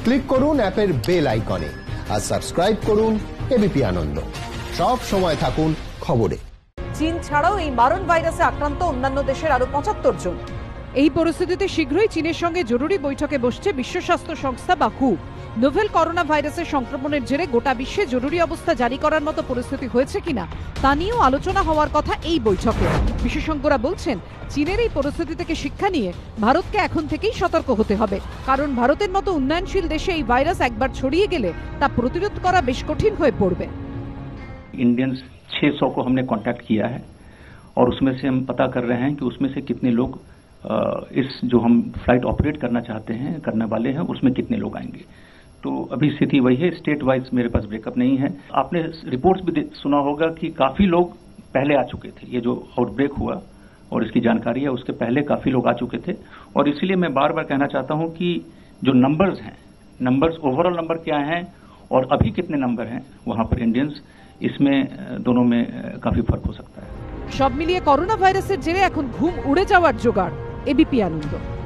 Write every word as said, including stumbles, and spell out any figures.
Click করুন অ্যাপের bell আইকনে আর সাবস্ক্রাইব করুন এবিপি আনন্দ। সব সময় থাকুন খবরে। চীন ছাড়াও এই মারণ ভাইরাসে আক্রান্ত অন্যান্য দেশের আরো পঁচাত্তর জন। এই পরিস্থিতিতে শীঘ্রই চীনের সঙ্গে জরুরি বৈঠকে বসছে বিশ্ব স্বাস্থ্য সংস্থা বা হু। নোভেল করোনা ভাইরাসের সংক্রমণের জেরে গোটা বিশ্বে জরুরি অবস্থা জারি করার মতো পরিস্থিতি হয়েছে কিনা তা নিয়েও আলোচনা হওয়ার কথা এই বৈঠকে। বিশেষজ্ঞরা বলছেন, চীনের এই পরিস্থিতি থেকে শিক্ষা নিয়ে ভারতকে এখন থেকেই সতর্ক হতে হবে, কারণ ভারতের মতো উন্নয়নশীল দেশে এই ভাইরাস একবার ছড়িয়ে গেলে তা প্রতিরোধ করা বেশ কঠিন হয়ে পড়বে। इंडियंस छह सौ को हमने कांटेक्ट किया है और उसमें से हम पता कर रहे हैं कि उसमें से कितने लोग इस जो हम फ्लाइट ऑपरेट करना चाहते हैं करने वाले हैं उसमें कितने लोग आएंगे। तो अभी स्थिति वही है, स्टेट वाइज मेरे पास ब्रेकअप नहीं है। आपने रिपोर्ट्स भी सुना होगा कि काफी लोग पहले आ चुके थे, ये जो आउटब्रेक हुआ और इसकी जानकारी है उसके पहले काफी लोग आ चुके थे। और इसलिए मैं बार बार कहना चाहता हूं कि जो नंबर्स हैं, नंबर्स ओवरऑल नंबर क्या हैं और अभी कितने नंबर हैं वहां पर इंडियंस, इसमें दोनों में काफी फर्क हो सकता है। সব মিলিয়ে করোনা ভাইরাসের জেরে এখন ঘুম উড়ে যাওয়ার জোগাড়। এবিপি আনন্দ।